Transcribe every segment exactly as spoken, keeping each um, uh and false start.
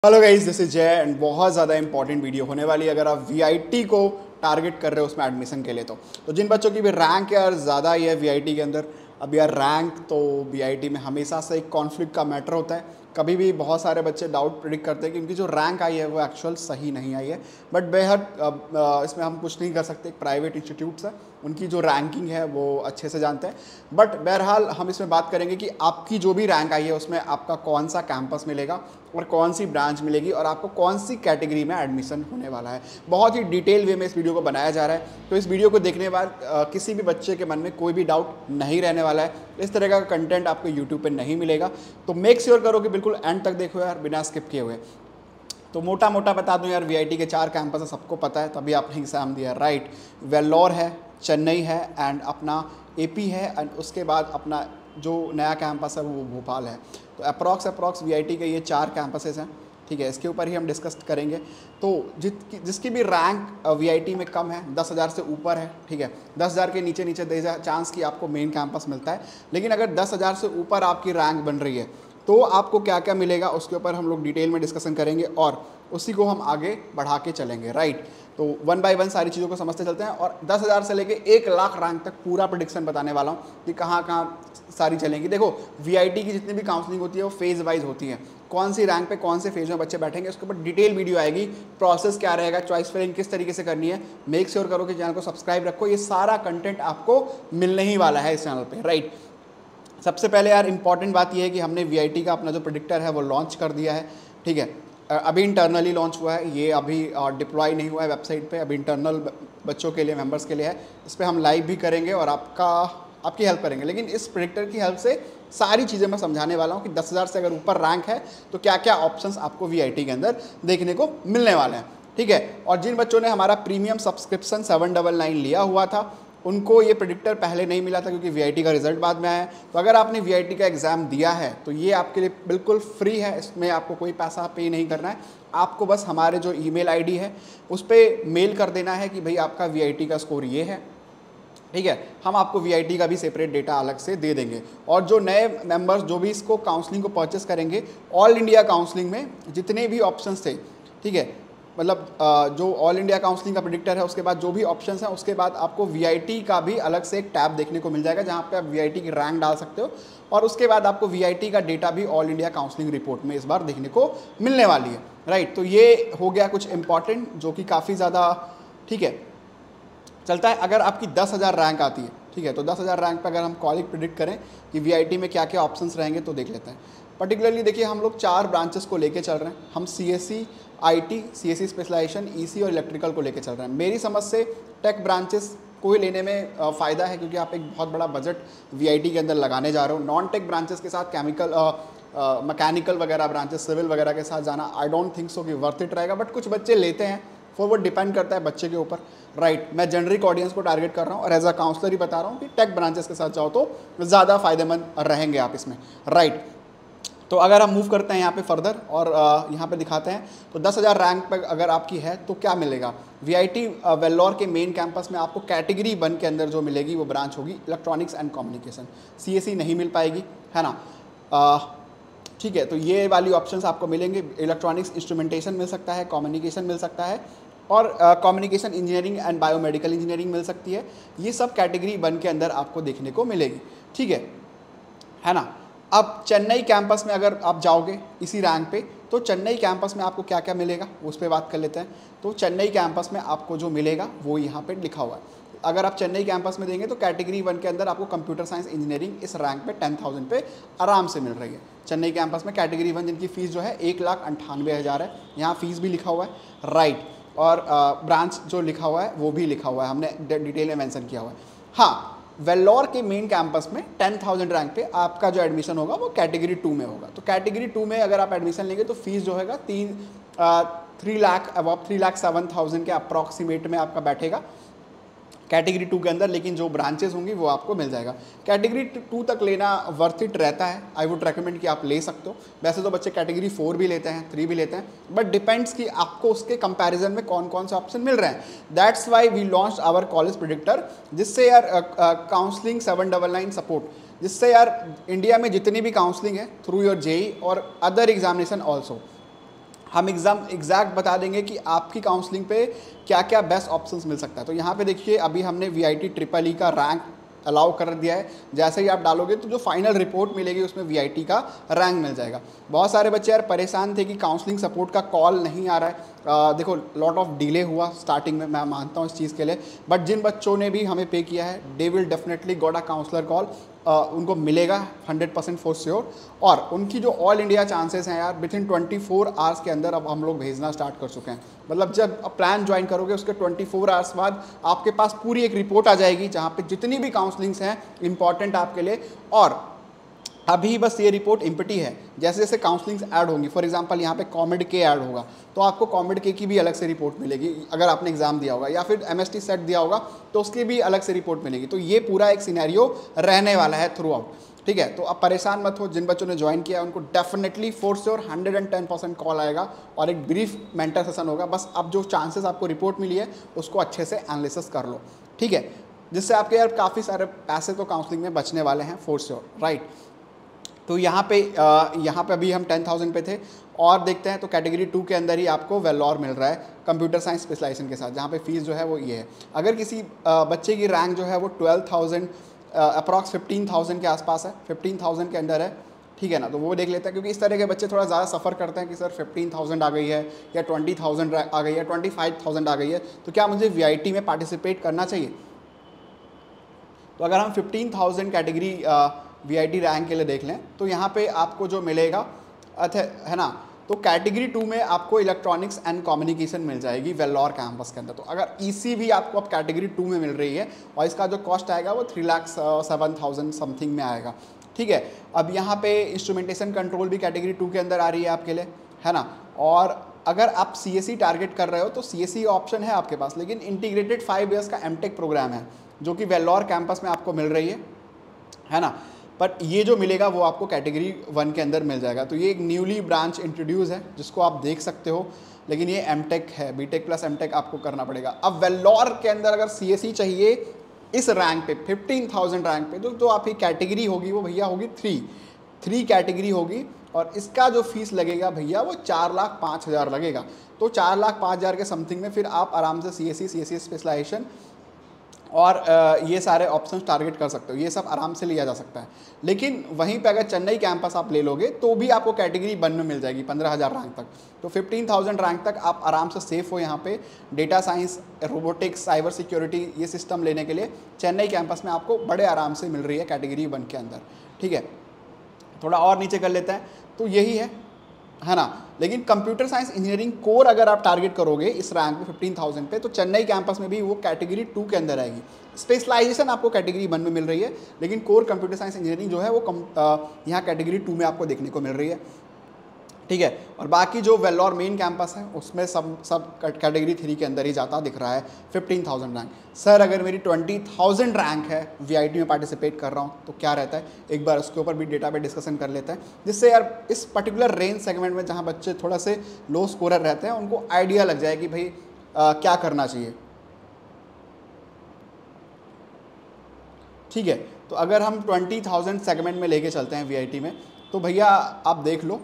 Hello guys, this is Jay and बहुत ज़्यादा important video होने वाली है अगर आप वीआईटी को टारगेट कर रहे हो उसमें एडमिशन के लिए। तो तो जिन बच्चों की भी रैंक यार ज़्यादा ही है वीआईटी के अंदर, अब यार रैंक तो वीआईटी में हमेशा से एक कॉन्फ्लिक्ट का मैटर होता है। कभी भी बहुत सारे बच्चे डाउट प्रिडिक्ट करते हैं कि उनकी जो रैंक आई है वो एक्चुअल सही नहीं आई है, बट बेहद इसमें हम कुछ नहीं कर सकते। एक प्राइवेट इंस्टीट्यूट्स है, उनकी जो रैंकिंग है वो अच्छे से जानते हैं। बट बहरहाल हम इसमें बात करेंगे कि आपकी जो भी रैंक आई है उसमें आपका कौन सा कैंपस मिलेगा और कौन सी ब्रांच मिलेगी और आपको कौन सी कैटेगरी में एडमिशन होने वाला है। बहुत ही डिटेल वे में इस वीडियो को बनाया जा रहा है, तो इस वीडियो को देखने के बाद किसी भी बच्चे के मन में कोई भी डाउट नहीं रहने वाला है। इस तरह का कंटेंट आपको यूट्यूब पे नहीं मिलेगा, तो मेक श्योर करो कि बिल्कुल एंड तक देखो यार, बिना स्किप किए हुए। तो मोटा मोटा बता दूं यार, वीआईटी के चार कैंपस है, सबको पता है, तभी आपने एग्जाम दिया, राइट। वेल्लोर है, चेन्नई है एंड अपना एपी है एंड उसके बाद अपना जो नया कैंपस है वो भोपाल है। तो अप्रॉक्स अप्रॉक्स वीआईटी के ये चार कैंपसेस हैं, ठीक है। इसके ऊपर ही हम डिस्कस करेंगे। तो जित जिसकी भी रैंक वीआईटी में कम है, दस हज़ार से ऊपर है, ठीक है, दस हज़ार के नीचे नीचे दे चांस कि आपको मेन कैंपस मिलता है। लेकिन अगर दस हज़ार से ऊपर आपकी रैंक बन रही है तो आपको क्या क्या मिलेगा उसके ऊपर हम लोग डिटेल में डिस्कशन करेंगे और उसी को हम आगे बढ़ा के चलेंगे, राइट। तो वन बाय वन सारी चीज़ों को समझते चलते हैं और दस हज़ार से लेके एक लाख रैंक तक पूरा प्रेडिक्शन बताने वाला हूँ कि कहाँ कहाँ सारी चलेंगी। देखो, वीआईटी की जितनी भी काउंसलिंग होती है वो फेज़ वाइज होती है, कौन सी रैंक पे कौन से फेज में बच्चे बैठेंगे उसके ऊपर डिटेल वीडियो आएगी, प्रोसेस क्या रहेगा, चॉइस फिलिंग किस तरीके से करनी है। मेक श्योर करो कि चैनल को सब्सक्राइब रखो, ये सारा कंटेंट आपको मिलने ही वाला है इस चैनल पे, राइट। सबसे पहले यार इंपॉर्टेंट बात यह है कि हमने वीआईटी का अपना जो प्रेडिक्टर है वो लॉन्च कर दिया है, ठीक है। अभी इंटरनली लॉन्च हुआ है, ये अभी डिप्लॉय नहीं हुआ है वेबसाइट पे, अभी इंटरनल बच्चों के लिए, मेंबर्स के लिए है। इस पर हम लाइव भी करेंगे और आपका आपकी हेल्प करेंगे, लेकिन इस प्रेडिक्टर की हेल्प से सारी चीज़ें मैं समझाने वाला हूँ कि दस हज़ार से अगर ऊपर रैंक है तो क्या क्या ऑप्शंस आपको वीआईटी के अंदर देखने को मिलने वाले हैं, ठीक है। और जिन बच्चों ने हमारा premium subscription seven double nine लिया हुआ था उनको ये प्रेडिक्टर पहले नहीं मिला था क्योंकि वीआईटी का रिजल्ट बाद में आया है। तो अगर आपने वीआईटी का एग्ज़ाम दिया है तो ये आपके लिए बिल्कुल फ्री है, इसमें आपको कोई पैसा पे नहीं करना है। आपको बस हमारे जो ईमेल आईडी है उस पर मेल कर देना है कि भाई आपका वीआईटी का स्कोर ये है, ठीक है। हम आपको वीआईटी का भी सेपरेट डेटा अलग से दे देंगे। और जो नए मेंबर्स जो भी इसको काउंसलिंग को परचेस करेंगे, ऑल इंडिया काउंसलिंग में जितने भी ऑप्शंस थे, ठीक है, मतलब जो ऑल इंडिया काउंसलिंग का प्रेडिक्टर है उसके बाद जो भी ऑप्शंस हैं उसके बाद आपको वीआईटी का भी अलग से एक टैब देखने को मिल जाएगा जहां पे आप वीआईटी की रैंक डाल सकते हो और उसके बाद आपको वीआईटी का डेटा भी ऑल इंडिया काउंसलिंग रिपोर्ट में इस बार देखने को मिलने वाली है, राइट। तो ये हो गया कुछ इंपॉर्टेंट जो कि काफ़ी ज़्यादा, ठीक है, चलता है। अगर आपकी दस हज़ार रैंक आती है, ठीक है, तो दस हज़ार रैंक पर अगर हम कॉलेज प्रिडिक्ट करें कि वीआईटी में क्या क्या ऑप्शंस रहेंगे तो देख लेते हैं। पर्टिकुलरली देखिए, हम लोग चार ब्रांचेस को लेके चल रहे हैं। हम CSC, IT, CSC specialisation, EC और इलेक्ट्रिकल को लेके चल रहे हैं। मेरी समझ से टेक ब्रांचेस को ही लेने में फ़ायदा है क्योंकि आप एक बहुत बड़ा बजट वीआईटी के अंदर लगाने जा रहे हो। नॉन टेक ब्रांचेस के साथ केमिकल, मैकेनिकल वगैरह ब्रांचेस, सिविल वगैरह के साथ जाना आई डोंट थिंक सो कि वर्थ इट रहेगा, बट कुछ बच्चे लेते हैं, फॉर वो डिपेंड करता है बच्चे के ऊपर, राइट। मैं जेनरिक ऑडियंस को टारगेट कर रहा हूँ और एज अ काउंसलर ही बता रहा हूँ कि टेक ब्रांचेस के साथ जाओ तो ज़्यादा फायदेमंद रहेंगे आप इसमें, राइट। तो अगर हम मूव करते हैं यहाँ पे फर्दर और यहाँ पे दिखाते हैं तो दस हज़ार रैंक पर अगर आपकी है तो क्या मिलेगा। वीआईटी वेल्लोर के मेन कैंपस में आपको कैटेगरी वन के अंदर जो मिलेगी वो ब्रांच होगी इलेक्ट्रॉनिक्स एंड कम्युनिकेशन। सीएससी नहीं मिल पाएगी, है ना, ठीक है। तो ये वाली ऑप्शंस आपको मिलेंगे। इलेक्ट्रॉनिक्स इंस्ट्रूमेंटेशन मिल सकता है, कम्युनिकेशन मिल सकता है और communication engineering and biomedical engineering मिल सकती है। ये सब कैटेगरी वन के अंदर आपको देखने को मिलेगी, ठीक है, है ना। अब चेन्नई कैंपस में अगर आप जाओगे इसी रैंक पे तो चेन्नई कैंपस में आपको क्या क्या मिलेगा उस पर बात कर लेते हैं। तो चेन्नई कैंपस में आपको जो मिलेगा वो यहाँ पे लिखा हुआ है। अगर आप चेन्नई कैंपस में देंगे तो कैटेगरी वन के अंदर आपको कंप्यूटर साइंस इंजीनियरिंग इस रैंक पे टेन थाउजेंड पे आराम से मिल रही है। चेन्नई कैंपस में कैटेगरी वन जिनकी फ़ीस जो है एक लाख अंठानवे हज़ार है, यहाँ फ़ीस भी लिखा हुआ है, राइट। और ब्रांच जो लिखा हुआ है वो भी लिखा हुआ है, हमने डिटेल में मैंसन किया हुआ है। हाँ, वेल्लोर के मेन कैंपस में टेन थाउजेंड रैंक पे आपका जो एडमिशन होगा वो कैटेगरी टू में होगा। तो कैटेगरी टू में अगर आप एडमिशन लेंगे तो फीस जो होगा तीन थ्री लाख अब थ्री लाख सेवन थाउजेंड के अप्रॉक्सीमेट में आपका बैठेगा कैटेगरी टू के अंदर, लेकिन जो ब्रांचेस होंगी वो आपको मिल जाएगा। कैटेगरी टू तक लेना वर्थ इट रहता है, आई वुड रेकमेंड कि आप ले सकते हो। वैसे तो बच्चे कैटेगरी फोर भी लेते हैं, थ्री भी लेते हैं, बट डिपेंड्स कि आपको उसके कंपैरिजन में कौन कौन से ऑप्शन मिल रहे हैं। That's why we launch our college predictor, जिससे यार counselling seven double nine support, जिससे यार इंडिया में जितनी भी काउंसलिंग है थ्रू योर जेई और अदर एग्जामिनेशन ऑल्सो, हम एग्ज़ाम एग्जैक्ट बता देंगे कि आपकी काउंसलिंग पे क्या क्या बेस्ट ऑप्शंस मिल सकता है। तो यहाँ पे देखिए अभी हमने V I T triple E का रैंक अलाउ कर दिया है। जैसे ही आप डालोगे तो जो फाइनल रिपोर्ट मिलेगी उसमें वी आई टी का रैंक मिल जाएगा। बहुत सारे बच्चे यार परेशान थे कि काउंसलिंग सपोर्ट का कॉल नहीं आ रहा है। आ, देखो लॉट ऑफ डिले हुआ स्टार्टिंग में, मैं मानता हूँ इस चीज़ के लिए, बट जिन बच्चों ने भी हमें पे किया है they will definitely got a counsellor call. उनको मिलेगा हंड्रेड परसेंट फॉर श्योर। और उनकी जो ऑल इंडिया चांसेस हैं यार within twenty four hours के अंदर अब हम लोग भेजना स्टार्ट कर चुके हैं। मतलब जब प्लान ज्वाइन करोगे उसके ट्वेंटी फोर आवर्स बाद आपके पास पूरी एक रिपोर्ट आ जाएगी जहाँ पे जितनी भी काउंसलिंग्स हैं इंपॉर्टेंट आपके लिए। और अभी बस ये रिपोर्ट इम्पटी है, जैसे जैसे काउंसलिंग्स ऐड होंगी, फॉर एग्जांपल यहाँ पे कॉमेड के ऐड होगा तो आपको कॉमेड के की भी अलग से रिपोर्ट मिलेगी अगर आपने एग्जाम दिया होगा, या फिर एम एस टी सेट दिया होगा तो उसकी भी अलग से रिपोर्ट मिलेगी। तो ये पूरा एक सिनेरियो रहने वाला है थ्रू आउट, ठीक है। तो अब परेशान मत हो, जिन बच्चों ने ज्वाइन किया है उनको definitely for sure hundred and ten percent call आएगा और एक ब्रीफ मेंटर सेशन होगा। बस अब जो चांसेस आपको रिपोर्ट मिली है उसको अच्छे से एनालिसिस कर लो, ठीक है, जिससे आपके यार काफ़ी सारे पैसे तो काउंसलिंग में बचने वाले हैं फॉर श्योर, राइट। तो यहाँ पे यहाँ पे अभी हम टेन थाउजेंड पे थे और देखते हैं तो कैटेगरी टू के अंदर ही आपको वेलोर मिल रहा है कंप्यूटर साइंस स्पेशलाइजेशन के साथ, जहाँ पे फीस जो है वो ये है। अगर किसी बच्चे की रैंक जो है वो twelve thousand approx fifteen thousand के आसपास है, फिफ्टीन थाउजेंड के अंदर है, ठीक है ना, तो वो देख लेते हैं। क्योंकि इस तरह के बच्चे थोड़ा ज़्यादा सफ़र करते हैं कि सर फिफ्टीन थाउजेंड आ गई है या ट्वेंटी थाउजेंड आ गई है, ट्वेंटी फाइव थाउजेंड आ गई है, तो क्या मुझे वी आई टी में पार्टिसिपेट करना चाहिए। तो अगर हम fifteen thousand category V I T rank के लिए देख लें तो यहाँ पे आपको जो मिलेगा अच्छा है ना, तो कैटेगरी टू में आपको इलेक्ट्रॉनिक्स एंड कम्युनिकेशन मिल जाएगी वेल्लोर कैंपस के अंदर। तो अगर ई सी भी आपको अब कैटेगरी टू में मिल रही है और इसका जो कॉस्ट आएगा वो three lakh seven thousand something में आएगा, ठीक है। अब यहाँ पे इंस्ट्रूमेंटेशन कंट्रोल भी कैटेगरी टू के अंदर आ रही है आपके लिए, है ना। और अगर आप सी एस सी टारगेट कर रहे हो तो सी एस सी ऑप्शन है आपके पास, लेकिन इंटीग्रेटेड फाइव ईयर्स का एम टेक प्रोग्राम है जो कि वेल्लोर कैंपस में आपको मिल रही है, है ना। बट ये जो मिलेगा वो आपको कैटेगरी वन के अंदर मिल जाएगा। तो ये एक न्यूली ब्रांच इंट्रोड्यूस है जिसको आप देख सकते हो, लेकिन ये एम टेक है, B tech plus M tech आपको करना पड़ेगा। अब वेल्लोर के अंदर अगर सी एस सी चाहिए इस रैंक पे फिफ्टीन थाउजेंड रैंक पे, तो जो आपकी कैटेगरी होगी वो भैया होगी थ्री थ्री कैटेगरी होगी और इसका जो फीस लगेगा भैया वो चार लाख पाँच हज़ार लगेगा। तो चार लाख पाँच हज़ार के समथिंग में फिर आप आराम से C S C C S C specialisation और ये सारे ऑप्शंस टारगेट कर सकते हो, ये सब आराम से लिया जा सकता है। लेकिन वहीं पे अगर चेन्नई कैंपस आप ले लोगे तो भी आपको कैटेगरी वन में मिल जाएगी पंद्रह हज़ार रैंक तक। तो फिफ्टीन थाउजेंड रैंक तक आप आराम से सेफ हो यहाँ पे data science, robotics, cyber security ये सिस्टम लेने के लिए चेन्नई कैंपस में आपको बड़े आराम से मिल रही है कैटेगरी वन के अंदर, ठीक है। थोड़ा और नीचे कर लेते हैं तो यही है है ना। लेकिन कंप्यूटर साइंस इंजीनियरिंग कोर अगर आप टारगेट करोगे इस रैंक में फिफ्टीन थाउजेंड पे तो चेन्नई कैंपस में भी वो कैटेगरी टू के अंदर आएगी। स्पेशलाइजेशन आपको कैटेगरी वन में मिल रही है, लेकिन कोर कंप्यूटर साइंस इंजीनियरिंग जो है वो कम यहाँ कैटेगरी टू में आपको देखने को मिल रही है, ठीक है। और बाकी जो वेल्लोर मेन कैंपस है उसमें सब सब कैटेगरी थ्री के अंदर ही जाता दिख रहा है फिफ्टीन थाउजेंड रैंक। सर अगर मेरी ट्वेंटी थाउजेंड रैंक है वी आई टी में पार्टिसिपेट कर रहा हूँ तो क्या रहता है, एक बार उसके ऊपर भी डेटा पे डिस्कशन कर लेते हैं, जिससे यार इस पर्टिकुलर रेंज सेगमेंट में जहाँ बच्चे थोड़ा से लो स्कोरर रहते हैं उनको आइडिया लग जाए कि भाई आ, क्या करना चाहिए, ठीक है। तो अगर हम ट्वेंटी थाउजेंड सेगमेंट में लेके चलते हैं वी आई टी में तो भैया आप देख लो,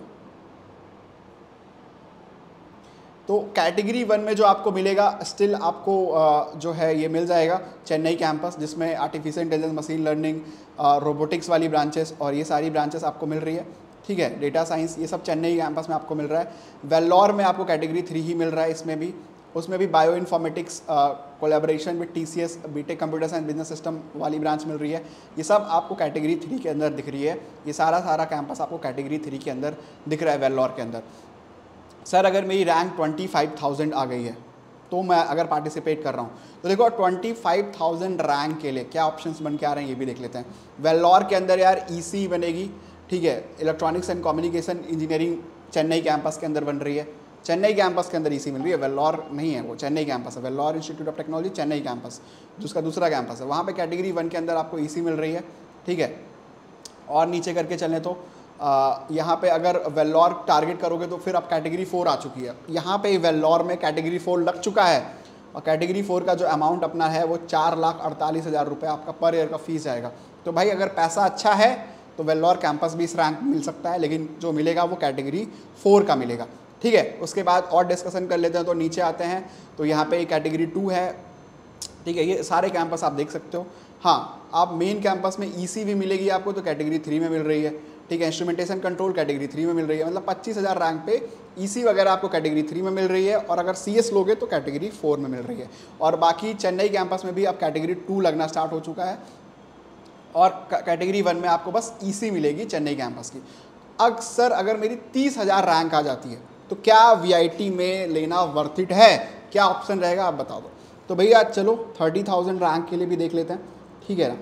तो कैटेगरी वन में जो आपको मिलेगा स्टिल आपको जो है ये मिल जाएगा चेन्नई कैंपस, जिसमें artificial intelligence, machine learning, robotics वाली ब्रांचेस और ये सारी ब्रांचेस आपको मिल रही है, ठीक है। डेटा साइंस ये सब चेन्नई कैंपस में आपको मिल रहा है। वेल्लोर में आपको कैटेगरी थ्री ही मिल रहा है, इसमें भी उसमें भी bio informatics collaboration with T C S, B tech computer science business system वाली ब्रांच मिल रही है। ये सब आपको कैटेगरी थ्री के अंदर दिख रही है, ये सारा सारा कैंपस आपको कैटेगरी थ्री के अंदर दिख रहा है वेल्लोर के अंदर। सर अगर मेरी रैंक ट्वेंटी फाइव थाउजेंड आ गई है तो मैं अगर पार्टिसिपेट कर रहा हूँ तो देखो ट्वेंटी फाइव थाउजेंड रैंक के लिए क्या ऑप्शंस बन के आ रहे हैं ये भी देख लेते हैं। वेल्लोर के अंदर यार ई सी बनेगी, ठीक है, electronics and communication engineering Chennai campus के अंदर बन रही है, चेन्नई कैंपस के अंदर ई सी मिल रही है, वेल्लोर नहीं है, वो चेन्नई कैंपस है, Vellore institute of technology Chennai campus जिसका दूसरा कैंपस है, वहाँ पर कैटेगरी वन के अंदर आपको ई सी मिल रही है, ठीक है। और नीचे करके चलें तो Uh, यहाँ पे अगर वेल्लोर टारगेट करोगे तो फिर अब कैटेगरी फोर आ चुकी है। यहाँ पे वेल्लोर में कैटेगरी फोर लग चुका है और कैटेगरी फोर का जो अमाउंट अपना है वो चार लाख अड़तालीस हज़ार रुपये आपका पर ईयर का फीस आएगा। तो भाई अगर पैसा अच्छा है तो वेल्लोर कैंपस भी इस रैंक मिल सकता है, लेकिन जो मिलेगा वो कैटेगरी फोर का मिलेगा। ठीक है। उसके बाद और डिस्कशन कर लेते हैं, तो नीचे आते हैं तो यहाँ पे कैटेगरी टू है, ठीक है। ये सारे कैंपस आप देख सकते हो। हाँ, आप मेन कैंपस में ईसी भी मिलेगी आपको, तो कैटेगरी थ्री में मिल रही है, ठीक है। इंस्ट्रूमेंटेशन कंट्रोल कैटेगरी थ्री में मिल रही है, मतलब पच्चीस हज़ार रैंक पे ईसी वगैरह आपको कैटेगरी थ्री में मिल रही है, और अगर सीएस लोगे तो कैटेगरी फोर में मिल रही है। और बाकी चेन्नई कैंपस में भी अब कैटेगरी टू लगना स्टार्ट हो चुका है, और कैटेगरी वन में आपको बस ईसी मिलेगी चेन्नई कैंपस की। अक्सर अगर मेरी तीस हज़ार रैंक आ जाती है तो क्या वीआईटी में लेना वर्थ इट है, क्या ऑप्शन रहेगा आप बता दो। तो भैया चलो थर्टी थाउजेंड रैंक के लिए भी देख लेते हैं, ठीक है ना।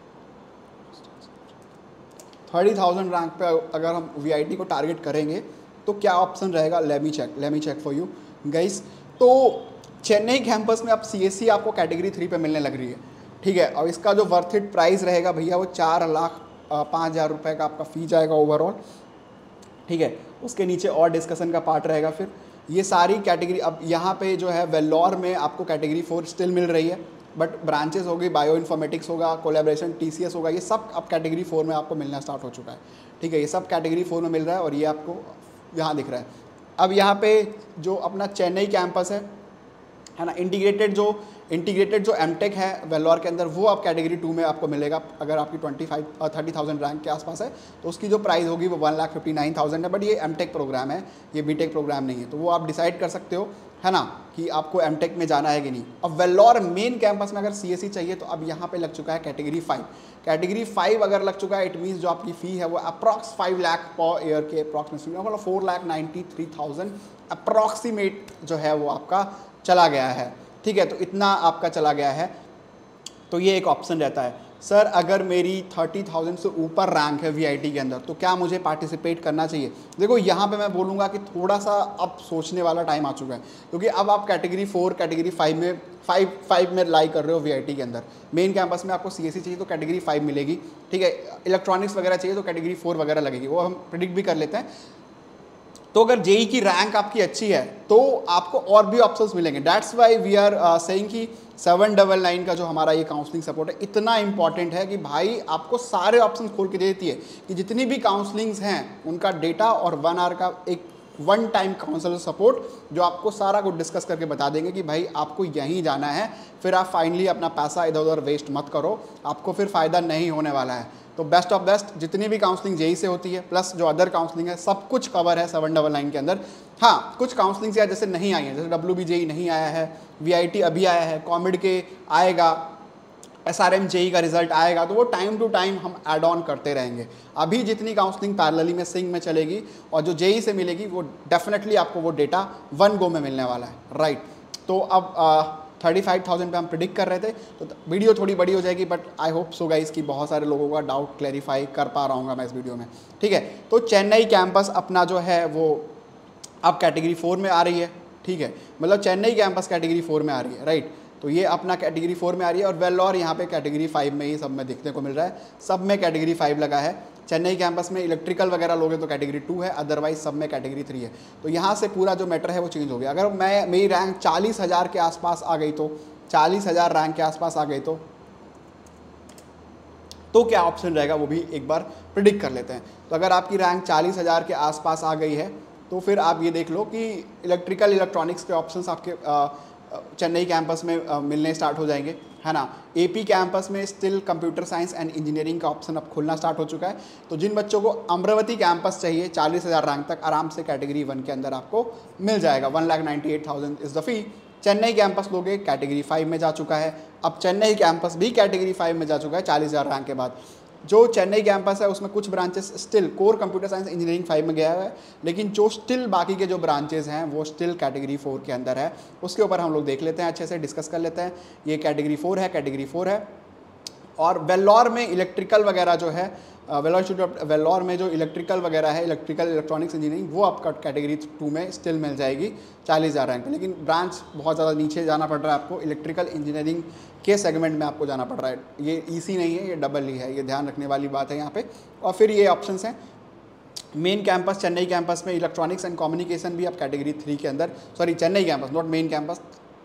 थर्टी थाउजेंड रैंक पे अगर हम वीआईटी को टारगेट करेंगे तो क्या ऑप्शन रहेगा, let me check let me check for you guys. तो चेन्नई कैंपस में अब सीएससी आपको कैटेगरी थ्री पे मिलने लग रही है, ठीक है। और इसका जो वर्थ इट प्राइस रहेगा भैया वो चार लाख पाँच हज़ार रुपये का आपका फ़ी जाएगा ओवरऑल, ठीक है। उसके नीचे और डिस्कशन का पार्ट रहेगा। फिर ये सारी कैटेगरी, अब यहाँ पे जो है वेल्लोर में आपको कैटेगरी फोर स्टिल मिल रही है, बट ब्रांचेस होगी, बायो इन्फॉर्मेटिक्स होगा, कोलैबोरेशन टीसीएस होगा, ये सब अब कैटेगरी फोर में आपको मिलना स्टार्ट हो चुका है, ठीक है। ये सब कैटेगरी फोर में मिल रहा है, और ये आपको यहाँ दिख रहा है। अब यहाँ पे जो अपना चेन्नई कैंपस है है ना, इंटीग्रेटेड जो इंटीग्रेटेड जो एमटेक है वेल्लोर के अंदर, वो आप कैटेगरी टू में आपको मिलेगा। अगर आपकी twenty five thirty thousand rank के आसपास है तो उसकी जो प्राइस होगी वो one lakh fifty nine thousand है। बट ये एमटेक प्रोग्राम है, ये बीटेक प्रोग्राम नहीं है, तो वो आप डिसाइड कर सकते हो, है ना, कि आपको एमटेक में जाना है कि नहीं। अब वेल्लोर मेन कैंपस में अगर सीएससी चाहिए तो अब यहाँ पे लग चुका है कैटेगरी फाइव। कैटेगरी फाइव अगर लग चुका है, इट मीन्स जो आपकी फ़ी है वो approx five lakh per year के अप्रॉक्सीमेटली, मतलब four lakh ninety three thousand approximate जो है वो आपका चला गया है, ठीक है। तो इतना आपका चला गया है, तो ये एक ऑप्शन रहता है। सर अगर मेरी थर्टी थाउजेंड से ऊपर रैंक है वीआईटी के अंदर तो क्या मुझे पार्टिसिपेट करना चाहिए। देखो यहाँ पे मैं बोलूँगा कि थोड़ा सा अब सोचने वाला टाइम आ चुका है, क्योंकि अब आप कैटेगरी फोर कैटेगरी फाइव में फाइव फाइव में लाई कर रहे हो वीआईटी के अंदर। मेन कैंपस में आपको सीएससी चाहिए तो कैटेगरी फाइव मिलेगी, ठीक है। इलेक्ट्रॉनिक्स वगैरह चाहिए तो कैटेगरी फोर वगैरह लगेगी, वो हम प्रिडिक्ट भी कर लेते हैं। तो अगर जेई की रैंक आपकी अच्छी है तो आपको और भी ऑप्शंस मिलेंगे। That's why we are saying कि सेवन डबल नाइन का जो हमारा ये काउंसलिंग सपोर्ट है इतना इंपॉर्टेंट है कि भाई आपको सारे ऑप्शंस खोल के दे देती है कि जितनी भी काउंसलिंग्स हैं उनका डेटा और वन आवर का एक वन टाइम काउंसलर सपोर्ट जो आपको सारा कुछ डिस्कस करके बता देंगे कि भाई आपको यहीं जाना है, फिर आप फाइनली अपना पैसा इधर उधर वेस्ट मत करो, आपको फिर फ़ायदा नहीं होने वाला है। तो बेस्ट ऑफ बेस्ट जितनी भी काउंसलिंग जेई से होती है प्लस जो अदर काउंसलिंग है सब कुछ कवर है सेवन डबल नाइन के अंदर। हाँ, कुछ काउंसलिंग या जैसे नहीं आई है, जैसे डब्ल्यू बी जेई नहीं आया है, वीआईटी अभी आया है, कॉमिड के आएगा, एसआरएम जेई का रिजल्ट आएगा, तो वो टाइम टू टाइम हम ऐड ऑन करते रहेंगे। अभी जितनी काउंसलिंग पैरेलली में सिंक में चलेगी और जो जेई से मिलेगी वो डेफिनेटली आपको वो डेटा वन गो में मिलने वाला है, राइट। तो अब थर्टी फाइव थाउजेंड पे हम प्रिडिक्ट कर रहे थे, तो वीडियो थोड़ी बड़ी हो जाएगी, but I hope so guys कि बहुत सारे लोगों का डाउट क्लैरिफाई कर पा रहा हूँ मैं इस वीडियो में, ठीक है। तो चेन्नई कैंपस अपना जो है वो अब कैटेगरी फोर में आ रही है, ठीक है, मतलब चेन्नई कैंपस कैटेगरी फोर में आ रही है, राइट। तो ये अपना कैटेगरी फोर में आ रही है, और वेल्लोर यहाँ पे कैटेगरी फाइव में ही सब में देखने को मिल रहा है, सब में कैटेगरी फाइव लगा है। चेन्नई कैंपस में इलेक्ट्रिकल वगैरह लोगे तो कैटेगरी टू है, अदरवाइज सब में कैटेगरी थ्री है। तो यहाँ से पूरा जो मैटर है वो चेंज हो गया। अगर मैं मेरी रैंक चालीस हज़ार के आसपास आ गई तो चालीस हज़ार रैंक के आसपास आ गई तो तो क्या ऑप्शन रहेगा वो भी एक बार प्रिडिक्ट कर लेते हैं। तो अगर आपकी रैंक चालीस हज़ार के आसपास आ गई है तो फिर आप ये देख लो कि इलेक्ट्रिकल इलेक्ट्रॉनिक्स के ऑप्शंस आपके आ, चेन्नई कैंपस में आ, मिलने स्टार्ट हो जाएंगे, है ना। एपी कैंपस में still computer science and engineering का ऑप्शन अब खुलना स्टार्ट हो चुका है। तो जिन बच्चों को अमरावती कैंपस चाहिए चालीस हज़ार रैंक तक आराम से कैटेगरी वन के अंदर आपको मिल जाएगा, one lakh ninety eight thousand is the fee. Chennai campus लोगे कैटेगरी फाइव में जा चुका है, अब चेन्नई कैंपस भी कैटेगरी फाइव में जा चुका है चालीस हज़ार रैंक के बाद। जो चेन्नई कैंपस है उसमें कुछ branches still core computer science engineering five में गया हुआ है, लेकिन जो स्टिल बाकी के जो ब्रांचेस हैं वो स्टिल कैटेगरी फोर के अंदर है। उसके ऊपर हम लोग देख लेते हैं, अच्छे से डिस्कस कर लेते हैं। ये कैटेगरी फोर है, कैटेगरी फोर है। और वेल्लोर में इलेक्ट्रिकल वगैरह जो है, वेल्लोर इंस्टीट्यूट वेल्लोर में जो इलेक्ट्रिकल वगैरह है, इलेक्ट्रिकल इलेक्ट्रॉनिक्स इंजीनियरिंग, वो आपका कैटेगरी टू में स्टिल मिल जाएगी चालीस हज़ार रैंक। लेकिन ब्रांच बहुत ज़्यादा नीचे जाना पड़ रहा है आपको, इलेक्ट्रिकल इंजीनियरिंग के सेगमेंट में आपको जाना पड़ रहा है। ये ईसी नहीं है, ये डबल ई है, ये ध्यान रखने वाली बात है यहाँ पे। और फिर ये ऑप्शंस हैं मेन कैंपस चेन्नई कैंपस में इलेक्ट्रॉनिक्स एंड कम्युनिकेशन भी आप कैटेगरी थ्री के अंदर, sorry Chennai campus not main campus,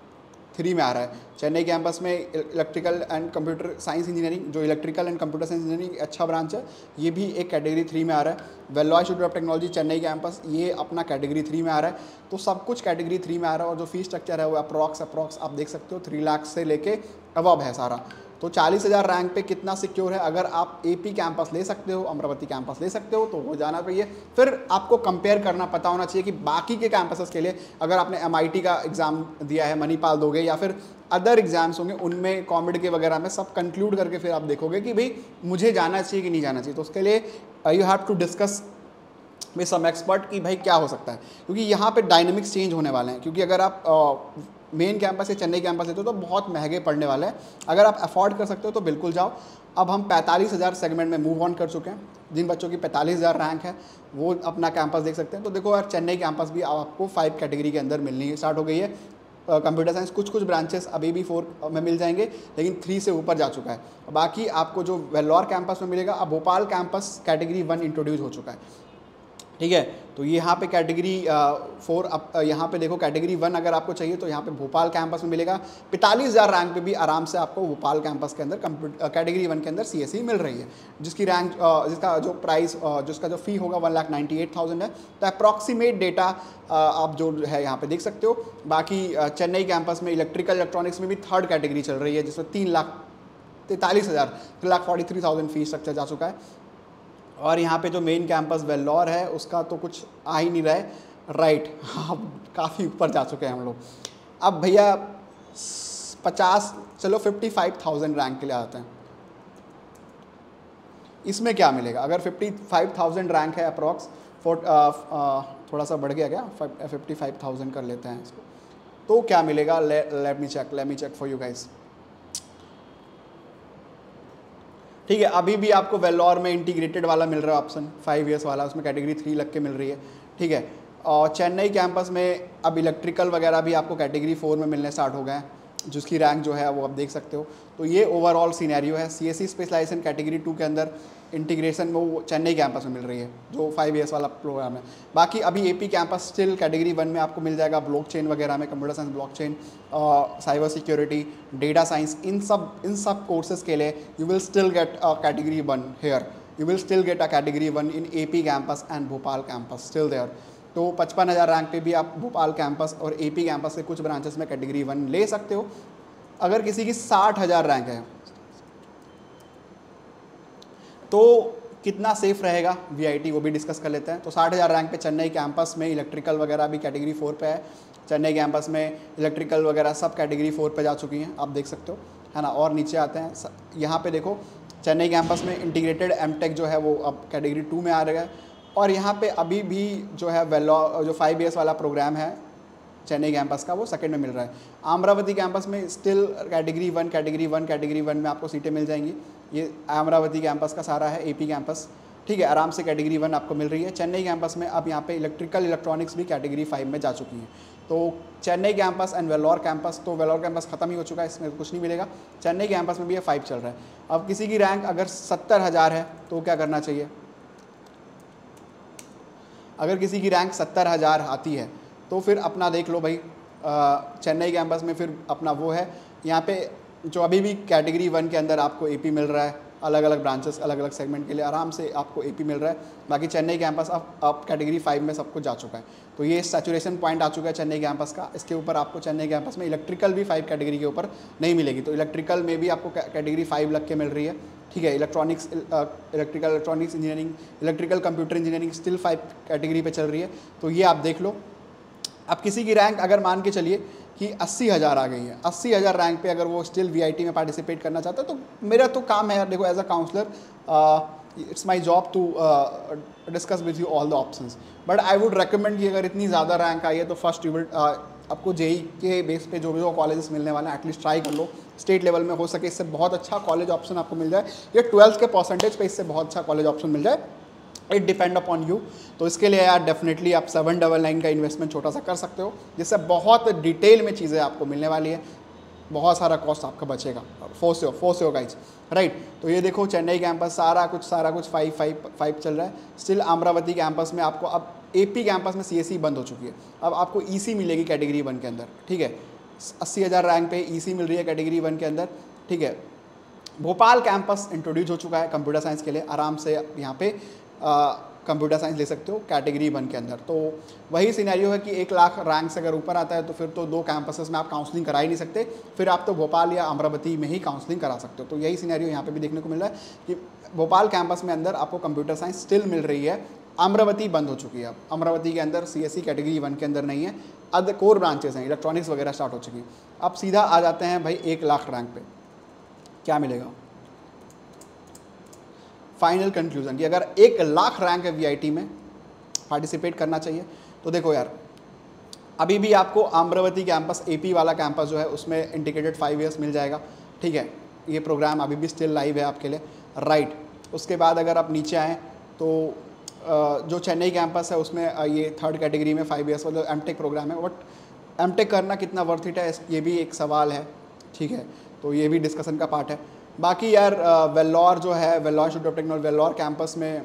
three में आ रहा है। चेन्नई कैंपस में electrical and computer science engineering, जो electrical and computer science engineering अच्छा ब्रांच है, ये भी एक कैटेगरी थ्री में आ रहा है। Vellore Institute of technology Chennai campus, ये अपना कैटेगरी थ्री में आ रहा है। तो सब कुछ कैटेगरी थ्री में आ रहा है, और जो फीस स्ट्रक्चर है वो अप्रॉक्स अप्रॉक्स आप देख सकते हो थ्री लाख से लेके अबव है सारा। तो चालीस हज़ार रैंक पे कितना सिक्योर है? अगर आप एपी कैंपस ले सकते हो, अमरावती कैंपस ले सकते हो, तो हो जाना चाहिए। फिर आपको कंपेयर करना पता होना चाहिए कि बाकी के कैंपसेस के लिए, अगर आपने एमआईटी का एग्ज़ाम दिया है, मणिपाल दोगे, या फिर अदर एग्जाम्स होंगे उनमें कॉमेड के वगैरह में, सब कंक्लूड करके फिर आप देखोगे कि भाई मुझे जाना चाहिए कि नहीं जाना चाहिए। तो उसके लिए you have to discuss with some expert कि भाई क्या हो सकता है, क्योंकि यहाँ पे डायनेमिक्स चेंज होने वाले हैं। क्योंकि अगर आप मेन कैंपस या चेन्नई कैंपस लेते हो तो बहुत महंगे पड़ने वाले हैं। अगर आप अफोर्ड कर सकते हो तो बिल्कुल जाओ। अब हम पैंतालीस हज़ार सेगमेंट में मूव ऑन कर चुके हैं। जिन बच्चों की पैंतालीस हज़ार रैंक है वो अपना कैंपस देख सकते हैं। तो देखो यार, चेन्नई कैंपस भी आपको फाइव कैटेगरी के अंदर मिलनी स्टार्ट हो गई है। कंप्यूटर साइंस कुछ कुछ ब्रांचेस अभी भी फोर में मिल जाएंगे, लेकिन थ्री से ऊपर जा चुका है। बाकी आपको जो वेल्लोर कैंपस में मिलेगा, अब Bhopal campus category one introduce हो चुका है, ठीक है। तो ये यहाँ पे कैटेगरी फोर, अब यहाँ पे देखो कैटेगरी वन अगर आपको चाहिए तो यहाँ पे भोपाल कैंपस में मिलेगा। पैंतालीस हज़ार रैंक पे भी आराम से आपको भोपाल कैंपस के अंदर कंप्यूटर कैटेगरी वन के अंदर सीएसई मिल रही है, जिसकी रैंक जिसका जो प्राइस जिसका जो फी होगा one lakh ninety eight thousand है। तो अप्रॉक्सीमेट डेटा आप जो है यहाँ पे देख सकते हो। बाकी चेन्नई कैंपस में इलेक्ट्रिकल इलेक्ट्रॉनिक्स में भी थर्ड कैटेगरी चल रही है, जिसमें तीन लाख तैंतालीस हज़ार three lakh forty three thousand fees structure जा चुका है। और यहाँ पे जो मेन कैंपस वेल्लोर है उसका तो कुछ आ ही नहीं रहा है, राइट। हाँ, काफ़ी ऊपर जा चुके हैं हम लोग। अब भैया पचास, चलो फिफ्टी फाइव थाउजेंड रैंक के लिए आते हैं। इसमें क्या मिलेगा? अगर फिफ्टी फाइव थाउजेंड रैंक है अप्रॉक्स, फोर थोड़ा सा बढ़ गया क्या, फिफ्टी फाइव थाउजेंड कर लेते हैं इसको, तो क्या मिलेगा? Let me check let me check for you guys. ठीक है, अभी भी आपको वेल्लोर में इंटीग्रेटेड वाला मिल रहा है ऑप्शन, फाइव इयर्स वाला, उसमें कैटेगरी थ्री लग के मिल रही है, ठीक है। और चेन्नई कैंपस में अब इलेक्ट्रिकल वगैरह भी आपको कैटेगरी फोर में मिलने स्टार्ट हो गए हैं, जिसकी रैंक जो है वो आप देख सकते हो। तो ये ओवरऑल सीनैरियो है। सीएसई स्पेशलाइजेशन कैटेगरी टू के अंदर इंटीग्रेशन में वो चेन्नई कैंपस में मिल रही है, जो फाइव इयर्स वाला प्रोग्राम है। बाकी अभी AP campus still category one में आपको मिल जाएगा, ब्लॉकचेन वगैरह में, computer science, blockchain, cyber security, data science, इन सब इन सब कोर्सेज के लिए you will still get a category one here, you will still get a category one in AP campus and Bhopal campus still there. तो पचपन हज़ार रैंक पे भी आप भोपाल कैंपस और एपी कैंपस के कुछ ब्रांचेस में कैटेगरी वन ले सकते हो। अगर किसी की साठ हज़ार रैंक है तो कितना सेफ रहेगा वीआईटी, वो भी डिस्कस कर लेते हैं। तो साठ हज़ार रैंक पे चेन्नई कैंपस में इलेक्ट्रिकल वगैरह भी कैटेगरी फोर पे है। चेन्नई कैंपस में इलेक्ट्रिकल वगैरह सब कैटेगरी फोर पे जा चुकी हैं, आप देख सकते हो, है ना। और नीचे आते हैं, यहाँ पे देखो चेन्नई कैंपस में इंटीग्रेटेड एमटेक जो है वो अब कैटेगरी टू में आ रहा है। और यहाँ पे अभी भी जो है वेल्लो जो फाइव ईयर्स वाला प्रोग्राम है चेन्नई कैंपस का, वो सेकंड में मिल रहा है। अमरावती कैंपस में still category one category one category one में आपको सीटें मिल जाएंगी। ये अमरावती कैंपस का सारा है, एपी कैंपस, ठीक है, आराम से कैटेगरी वन आपको मिल रही है। चेन्नई कैंपस में अब यहाँ पे इलेक्ट्रिकल इलेक्ट्रॉनिक्स भी कैटेगरी फाइव में जा चुकी हैं। तो Chennai campus and Vellore campus, तो वेल्लोर कैंपस खत्म ही हो चुका है, इसमें कुछ नहीं मिलेगा। चेन्नई कैंपस में भी ये फाइव चल रहा है। अब किसी की रैंक अगर सत्तर हज़ार है तो क्या करना चाहिए? अगर किसी की रैंक सत्तर हज़ार आती है तो फिर अपना देख लो भाई, चेन्नई कैंपस में फिर अपना वो है, यहाँ पे जो अभी भी कैटेगरी वन के अंदर आपको एपी मिल रहा है, अलग अलग ब्रांचेस अलग अलग सेगमेंट के लिए आराम से आपको एपी मिल रहा है। बाकी चेन्नई कैंपस अब अब कैटेगरी फाइव में सब कुछ जा चुका है। तो ये सैचुरेशन पॉइंट आ चुका है चेन्नई कैंपस का। इसके ऊपर आपको चेन्नई कैंपस में इलेक्ट्रिकल भी फाइव कैटेगरी के ऊपर नहीं मिलेगी। तो इलेक्ट्रिकल में भी आपको कैटेगरी फाइव लग के मिल रही है, ठीक है। Electronics electrical electronics engineering, electrical computer engineering still five category पे चल रही है। तो ये आप देख लो। अब किसी की रैंक अगर मान के चलिए कि अस्सी हज़ार आ गई है, अस्सी हज़ार रैंक पे अगर वो स्टिल वीआईटी में पार्टिसिपेट करना चाहता है, तो मेरा तो काम है यार, देखो as a counsellor it's my job to discuss with you all the options. But I would recommend कि अगर इतनी ज़्यादा रैंक आई है तो फर्स्ट यू विल आपको जेई के बेस पे जो भी जो कॉलेजेस मिलने वाले हैं एटलीस्ट ट्राई कर लो। स्टेट लेवल में हो सके इससे बहुत अच्छा कॉलेज ऑप्शन आपको मिल जाए, या ट्वेल्थ के परसेंटेज पे इससे बहुत अच्छा कॉलेज ऑप्शन मिल जाए, इट डिपेंड अपॉन यू। तो इसके लिए यार डेफिनेटली आप सेवन डबल नाइन का इन्वेस्टमेंट छोटा सा कर सकते हो, जिससे बहुत डिटेल में चीज़ें आपको मिलने वाली है, बहुत सारा कॉस्ट आपका बचेगा। फोर्स हो फोर्स हो गाइज, राइट। तो ये देखो चेन्नई कैंपस सारा कुछ सारा कुछ फाइव फाइव फाइव चल रहा है। स्टिल अमरावती कैंपस में आपको अब एपी कैंपस में सीएसई बंद हो चुकी है, अब आपको ईसी मिलेगी कैटेगरी वन के अंदर, ठीक है। अस्सी हज़ार रैंक पे ईसी मिल रही है कैटेगरी वन के अंदर, ठीक है। भोपाल कैंपस इंट्रोड्यूस हो चुका है कंप्यूटर साइंस के लिए, आराम से यहाँ पे कंप्यूटर साइंस ले सकते हो कैटेगरी वन के अंदर। तो वही सिनेरियो है कि एक लाख रैंक से अगर ऊपर आता है तो फिर तो दो कैंपसेस में आप काउंसलिंग करा ही नहीं सकते, फिर आप तो भोपाल या अमरावती में ही काउंसलिंग करा सकते हो। तो यही सिनेरियो यहाँ पे भी देखने को मिल रहा है कि भोपाल कैंपस में अंदर आपको कंप्यूटर साइंस स्टिल मिल रही है, अमरावती बंद हो चुकी है। अब अमरावती के अंदर C S C category one के अंदर नहीं है, अदर कोर ब्रांचेस हैं, इलेक्ट्रॉनिक्स वगैरह स्टार्ट हो चुकी है। अब सीधा आ जाते हैं भाई एक लाख रैंक पे क्या मिलेगा। फाइनल कंक्लूजन कि अगर एक लाख रैंक है वीआईटी में पार्टिसिपेट करना चाहिए तो देखो यार, अभी भी आपको अमरावती कैंपस एपी वाला कैंपस जो है उसमें इंडिकेटेड फाइव ईयर्स मिल जाएगा, ठीक है। ये प्रोग्राम अभी भी स्टिल लाइव है आपके लिए, राइट। उसके बाद अगर आप नीचे आएँ तो जो चेन्नई कैंपस है उसमें ये थर्ड कैटेगरी में फाइव ईयर्स वाला एमटेक प्रोग्राम है। बट एमटेक करना कितना वर्थ इट है ये भी एक सवाल है, ठीक है। तो ये भी डिस्कशन का पार्ट है। बाकी यार वेल्लोर जो है, Vellore institute of Technology Vellore campus में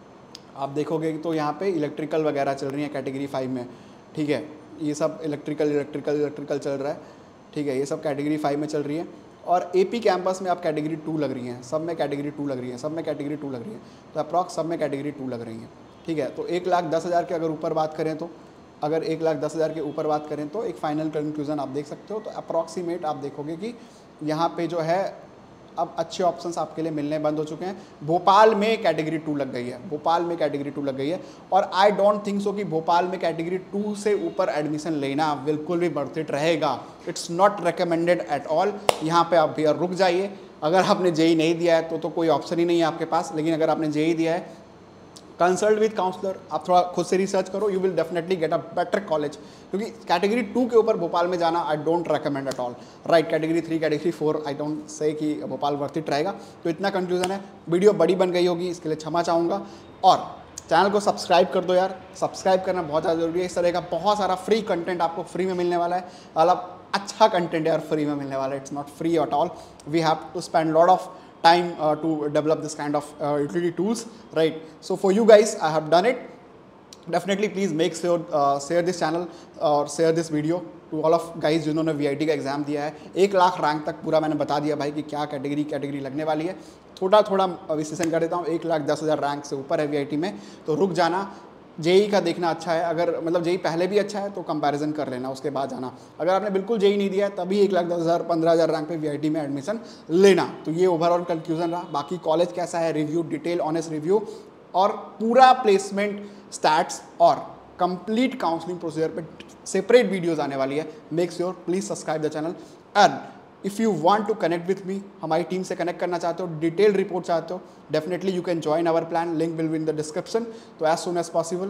आप देखोगे तो यहाँ पे इलेक्ट्रिकल वगैरह चल रही है कैटेगरी फाइव में, ठीक है। ये सब इलेक्ट्रिकल इलेक्ट्रिकल इलेक्ट्रिकल चल रहा है, ठीक है। ये सब कैटेगरी फाइव में चल रही है। और एपी कैंपस में आप कैटेगरी टू लग रही हैं, सब में कैटेगरी टू लग रही है, सब में कैटेगरी टू लग रही है, तो अप्रॉक्स सब में कैटेगरी टू लग रही है, ठीक है। तो एक लाख दस हज़ार के अगर ऊपर बात करें तो अगर एक लाख दस हज़ार के ऊपर बात करें तो एक फाइनल कंक्लूजन आप देख सकते हो। तो अप्रॉक्सीमेट आप देखोगे कि यहाँ पे जो है अब अच्छे ऑप्शंस आपके लिए मिलने बंद हो चुके हैं। भोपाल में कैटेगरी टू लग गई है, भोपाल में कैटेगरी टू लग गई है। और आई डोंट थिंक सो कि भोपाल में कैटेगरी टू से ऊपर एडमिशन लेना बिल्कुल भी वर्थ इट रहेगा। It's not recommended at all. यहाँ पे आप भैया रुक जाइए। अगर आपने जेई नहीं दिया है तो तो कोई ऑप्शन ही नहीं है आपके पास, लेकिन अगर आपने जेई दिया है कंसल्ट विद काउंसलर, आप थोड़ा खुद से रिसर्च करो, you will definitely get a better college. क्योंकि कैटेगरी टू के ऊपर भोपाल में जाना I don't recommend at all, right. Category three category four I don't say कि भोपाल वर्थ इट रहेगा। तो इतना कंफ्यूजन है। वीडियो बड़ी बन गई होगी, इसके लिए क्षमा चाहूँगा। और चैनल को सब्सक्राइब कर दो यार, सब्सक्राइब करना बहुत ज़्यादा जरूरी है। इस तरह का बहुत सारा फ्री कंटेंट आपको फ्री में मिलने वाला है, मतलब अच्छा कंटेंट यार फ्री में मिलने वाला है। It's not free at all, we have to spend lot of time uh, to develop this kind of uh, utility tools, right? So for you guys, I have done it. Definitely please make sure uh, share this channel or share this video to all of guys जिन्होंने V I T का exam दिया है। एक लाख rank तक पूरा मैंने बता दिया भाई कि क्या कैटेगरी कैटेगरी लगने वाली है। थोड़ा थोड़ा विश्लेषण कर देता हूँ। एक लाख दस हज़ार रैंक से ऊपर है V I T में तो रुक जाना। जेई का देखना अच्छा है, अगर मतलब जेई पहले भी अच्छा है तो कंपैरिजन कर लेना, उसके बाद जाना। अगर आपने बिल्कुल जेई नहीं दिया है तभी एक लाख दस हज़ार पंद्रह हज़ार रैंक पे वीआईटी में एडमिशन लेना। तो ये ओवरऑल कंक्लूजन रहा। बाकी कॉलेज कैसा है, रिव्यू, डिटेल ऑनेस्ट रिव्यू और पूरा प्लेसमेंट स्टैट्स और कंप्लीट काउंसलिंग प्रोसीजर पे सेपरेट वीडियोज़ आने वाली है। Make sure please subscribe the channel. And if you want to connect with me, हमारी टीम से कनेक्ट करना चाहते हो, डिटेल रिपोर्ट चाहते हो, definitely you can join our plan, link will be in the description. तो एज सुन एज पॉसिबल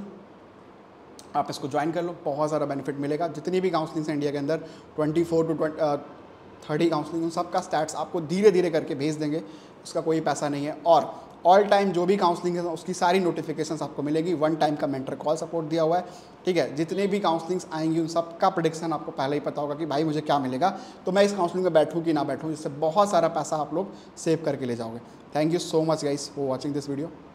आप इसको ज्वाइन कर लो, बहुत सारा बेनिफिट मिलेगा। जितनी भी काउंसलिंग है इंडिया के अंदर twenty four to thirty counselling, उन सबका स्टैट्स आपको धीरे धीरे करके भेज देंगे, उसका कोई पैसा नहीं है। और ऑल टाइम जो भी काउंसलिंग है उसकी सारी नोटिफिकेशंस आपको मिलेगी। वन टाइम का मेंटर कॉल सपोर्ट दिया हुआ है, ठीक है। जितने भी काउंसलिंग्स आएंगी उन सब का प्रेडिक्शन आपको पहले ही पता होगा कि भाई मुझे क्या मिलेगा, तो मैं इस काउंसलिंग में बैठूँ कि ना बैठूँ, जिससे बहुत सारा पैसा आप लोग सेव करके ले जाओगे। Thank you so much guys for watching this video.